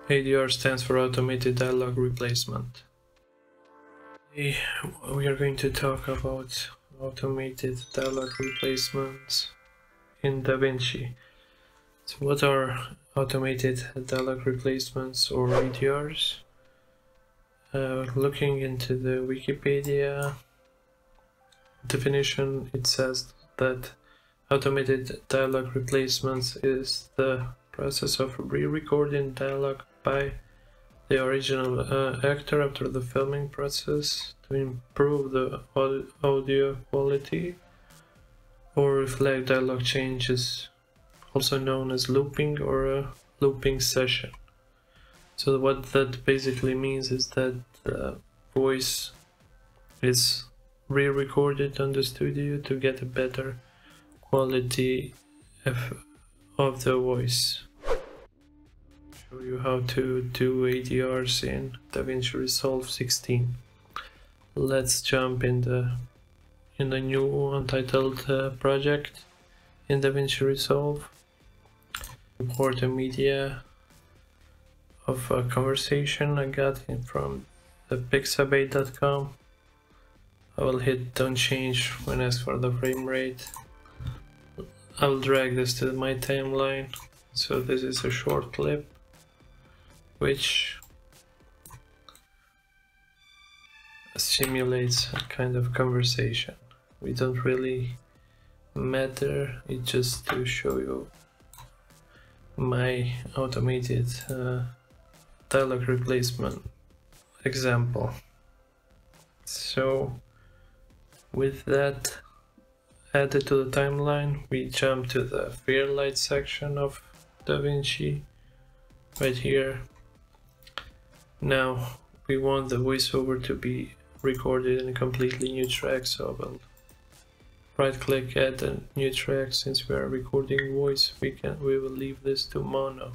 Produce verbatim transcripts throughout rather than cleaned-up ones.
A D R stands for Automated Dialog Replacement. Today we are going to talk about automated dialog replacements in DaVinci. So what are automated dialog replacements, or A D Rs? Uh, looking into the Wikipedia definition, it says that automated dialog replacements is the process of re-recording dialogue by the original uh, actor after the filming process to improve the audio quality or reflect dialogue changes, also known as looping or a looping session. So what that basically means is that the voice is re-recorded on the studio to get a better quality of, of the voice. Show you how to do A D Rs in DaVinci Resolve sixteen. Let's jump in the in the new Untitled uh, project in DaVinci Resolve. Import a media of a conversation I got in from the pixabay dot com. I will hit don't change when asked for the frame rate. I will drag this to my timeline. So this is a short clip which simulates a kind of conversation. We don't really matter, it's just to show you my automated uh, dialog replacement example. So with that added to the timeline, we jump to the Fairlight section of DaVinci right here. Now we want the voiceover to be recorded in a completely new track, so I'll right click, add a new track. Since we are recording voice, we can we will leave this to mono.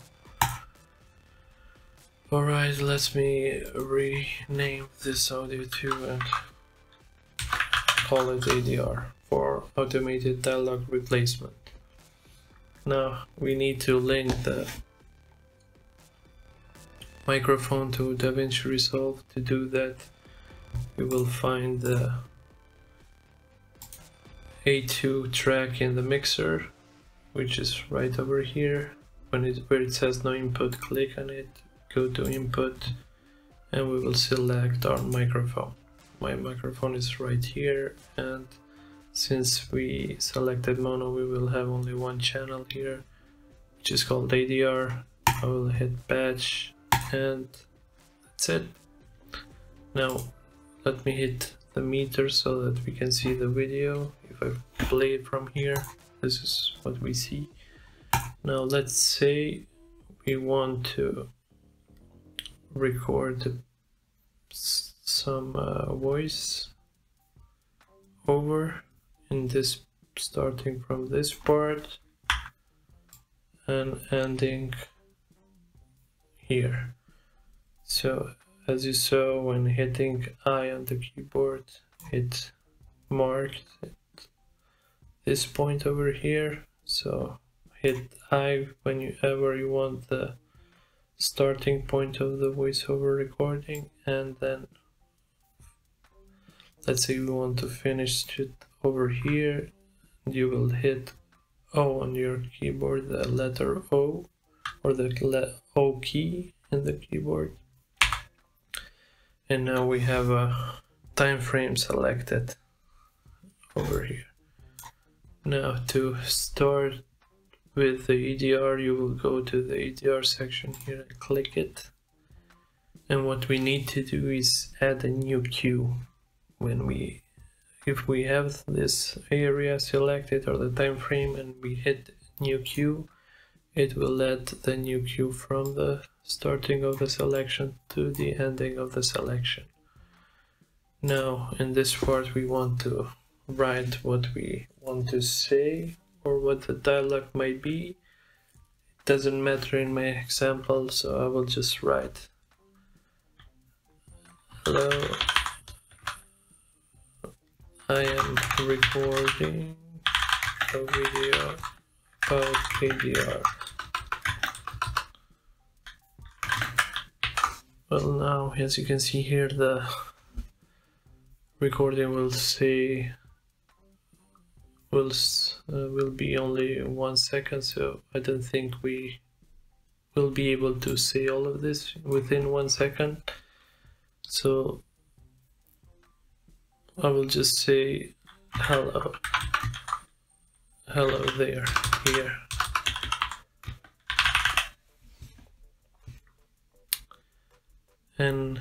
Alright, let me rename this audio too and call it A D R for automated dialog replacement. Now we need to link the microphone to DaVinci Resolve. To do that, we will find the A two track in the mixer, which is right over here. When it where it says no input, click on it, go to input, and we will select our microphone. My microphone is right here, and since we selected mono, we will have only one channel here, which is called A D R. I will hit batch, and that's it. Now let me hit the meter so that we can see the video. If I play it from here, this is what we see. Now let's say we want to record some uh, voice over in this, starting from this part and ending here. So as you saw, when hitting I on the keyboard, it marked this point over here. So hit I whenever you want the starting point of the voiceover recording, and then let's say we want to finish it over here, you will hit O on your keyboard, the letter O or the O key in the keyboard, and now we have a time frame selected over here. Now to start with the A D R, you will go to the A D R section here and click it, and what we need to do is add a new cue. When we if we have this area selected or the time frame and we hit new cue, it will add the new cue from the starting of the selection to the ending of the selection. Now in this part we want to write what we want to say or what the dialogue might be. It doesn't matter in my example, so I will just write hello, I am recording a video about A D R. well, now as you can see here, the recording will say will uh, will be only one second, so I don't think we will be able to say all of this within one second. So I will just say hello, hello there, here. And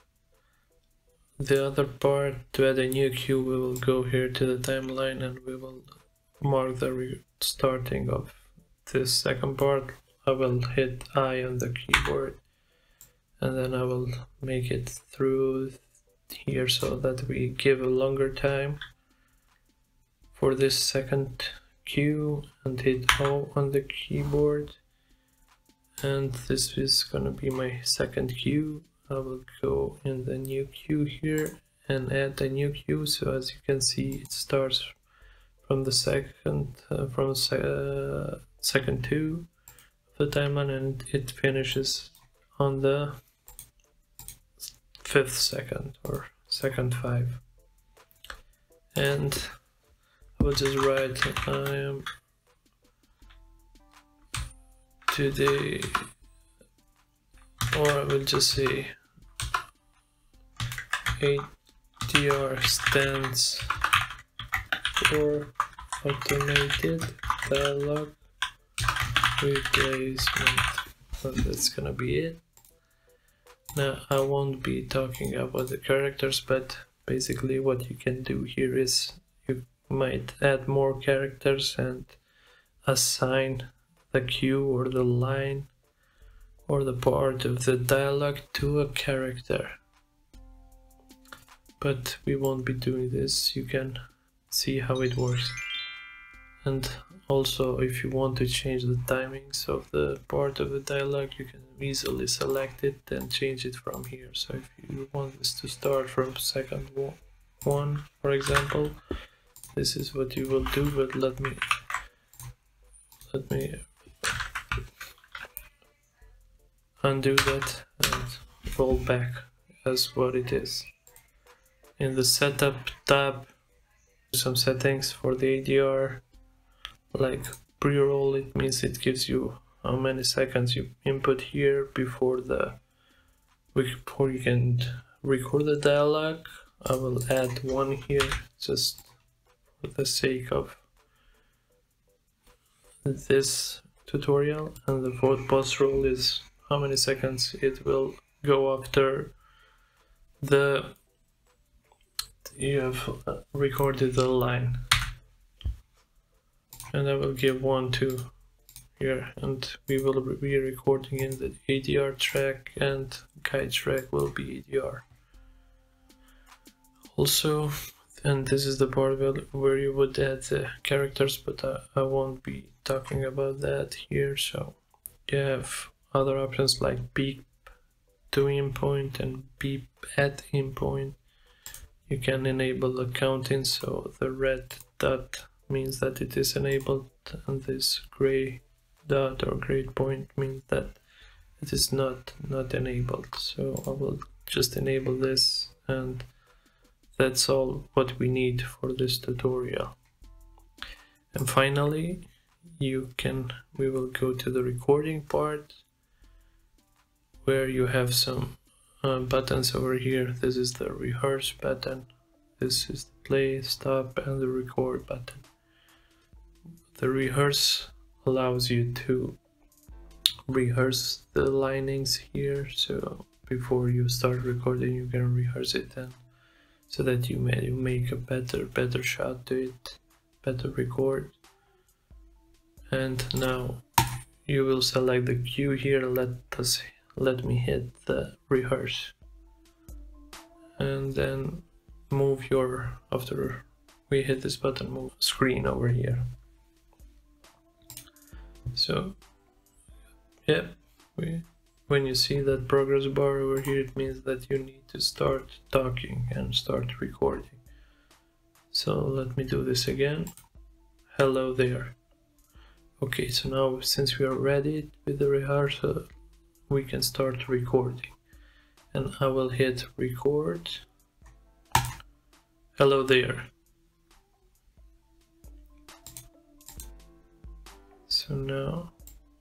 the other part, to add a new cue, we will go here to the timeline and we will mark the starting of this second part. I will hit I on the keyboard and then I will make it through here so that we give a longer time for this second cue, and hit O on the keyboard. And this is gonna be my second cue. I will go in the new cue here and add a new cue. So as you can see, it starts from the second, uh, from uh, second two of the timeline, and it finishes on the fifth second or second five. And I will just write I am today, or I will just say A D R stands for automated dialog replacement. So that's gonna be it. Now I won't be talking about the characters, but basically what you can do here is you might add more characters and assign the cue or the line or the part of the dialogue to a character. But we won't be doing this. You can see how it works. And also, if you want to change the timings of the part of the dialogue, you can easily select it and change it from here. So if you want this to start from second one, for example, this is what you will do. But let me let me undo that and roll back as what it is. In the setup tab, some settings for the A D R, like pre-roll. It means it gives you how many seconds you input here before the before you can record the dialogue. I will add one here just for the sake of this tutorial, and the post roll is how many seconds it will go after the you have recorded the line. And I will give one to here, and we will be recording in the A D R track, and guide track will be A D R. Also, and this is the part where you would add the characters, but I, I won't be talking about that here. So you have other options like beep to endpoint and beep at endpoint. You can enable the counting, so the red dot means that it is enabled, and this gray dot or gray point means that it is not not enabled. So I will just enable this, and that's all what we need for this tutorial. And finally, you can we will go to the recording part, where you have some uh, buttons over here. This is the rehearse button, this is the play, stop, and the record button. The rehearse allows you to rehearse the linings here, so before you start recording you can rehearse it, and so that you may you make a better better shot to it, better record. And now you will select the cue here. Let us let me hit the rehearse, and then move your after we hit this button, move screen over here. So yeah, we, when you see that progress bar over here, it means that you need to start talking and start recording. So let me do this again. Hello there. Okay, so now since we are ready with the rehearsal, we can start recording. and I will hit record. Hello there. So now,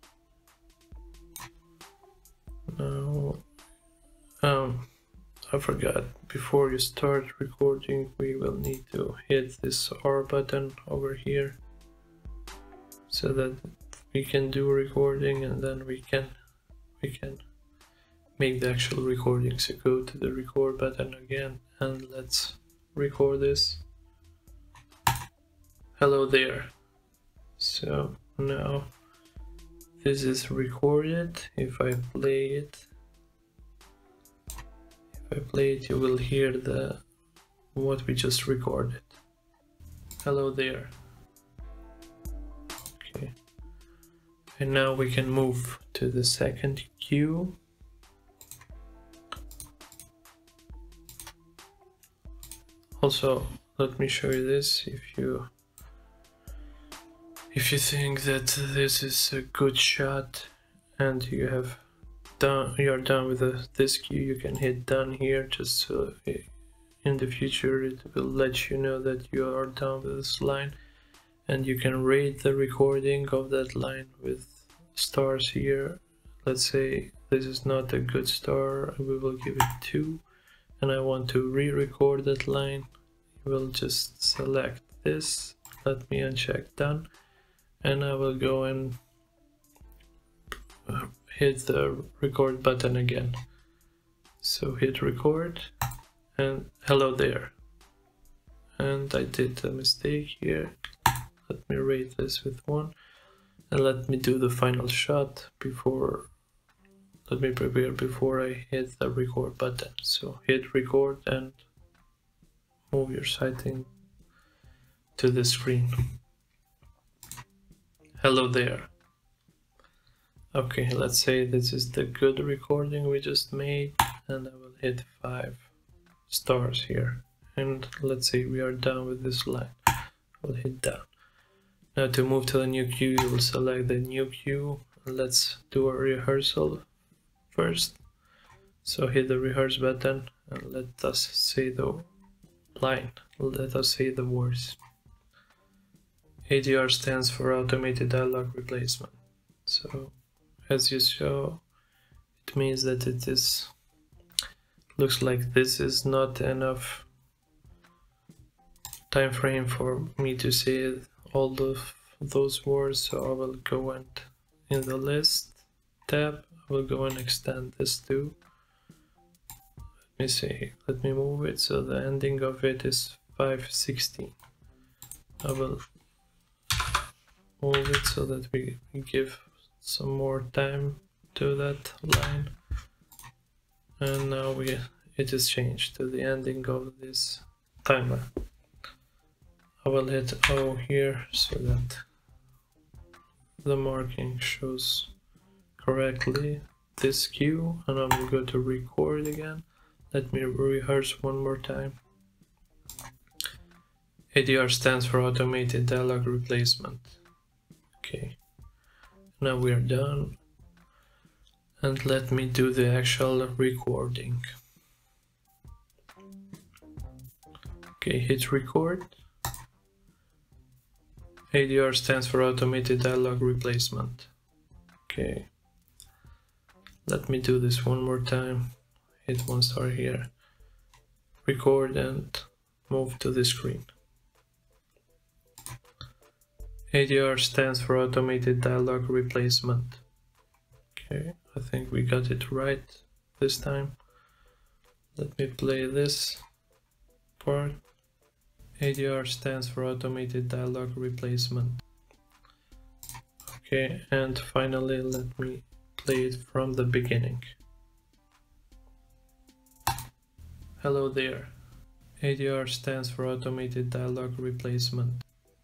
now, um, I forgot, before you start recording, we will need to hit this R button over here so that we can do recording, and then we can, we can make the actual recording. So go to the record button again and let's record this. Hello there. So now this is recorded. If I play it, if I play it, you will hear the what we just recorded. Hello there. Okay. And now we can move to the second cue. Also, let me show you this. If you if you think that this is a good shot and you have done you're done with the, this cue, you can hit done here, just so in the future it will let you know that you are done with this line, and you can rate the recording of that line with stars here. Let's say this is not a good star, we will give it two, and I want to re-record that line. You will just select this, let me uncheck done, and I will go and hit the record button again. So hit record, and hello there. And I did a mistake here. Let me rate this with one, and let me do the final shot before, let me prepare before I hit the record button. So hit record and move your sighting to the screen. Hello there. Okay, let's say this is the good recording we just made, and I will hit five stars here. And let's say we are done with this line. I'll hit down. Now to move to the new cue, you will select the new cue. Let's do a rehearsal first. So hit the rehearse button and let us say the line. Let us say the words. A D R stands for Automated Dialog Replacement. So as you saw, it means that it is, looks like this is not enough time frame for me to say all of those words, so I will go and in the list tab, I will go and extend this to, let me see, let me move it so the ending of it is five sixteen. I will move it so that we give some more time to that line, and now we it is changed to the ending of this timer. I will hit O here so that the marking shows correctly this cue, and I will go to record again. Let me rehearse one more time. A D R stands for Automated Dialog Replacement. Okay, now we are done, and let me do the actual recording. Okay, hit record. A D R stands for Automated Dialog Replacement. Okay, let me do this one more time. Hit one star here, record, and move to the screen. A D R stands for Automated Dialog Replacement. Okay, I think we got it right this time. Let me play this part. A D R stands for Automated Dialog Replacement. Okay, and finally let me play it from the beginning. Hello there. A D R stands for Automated Dialog Replacement.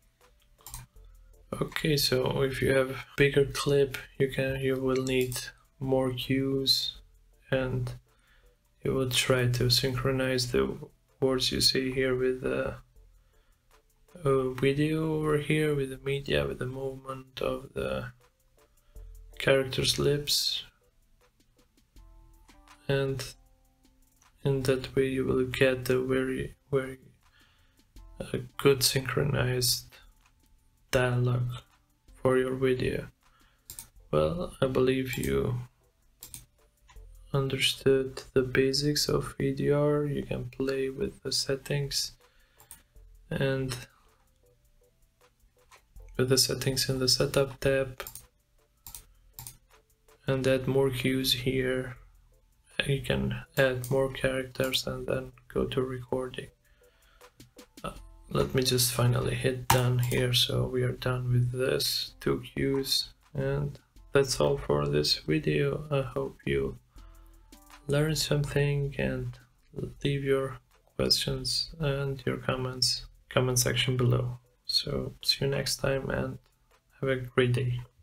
Okay, so if you have a bigger clip, you can you will need more cues, and you will try to synchronize the words you see here with the uh, video over here, with the media, with the movement of the characters' lips, and in that way you will get a very very uh, good synchronized dialogue for your video. Well, I believe you understood the basics of A D R. You can play with the settings and with the settings in the setup tab and add more cues here. You can add more characters and then go to recording. Uh, let me just finally hit done here, so we are done with this two cues, and that's all for this video. I hope you learned something, and leave your questions and your comments comment section below. So see you next time and have a great day.